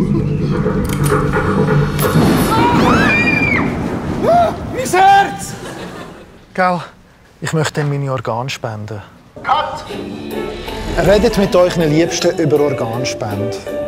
Mein Herz! Gell, ich möchte meine Organe spenden. Cut! Redet mit euren Liebsten über Organspende.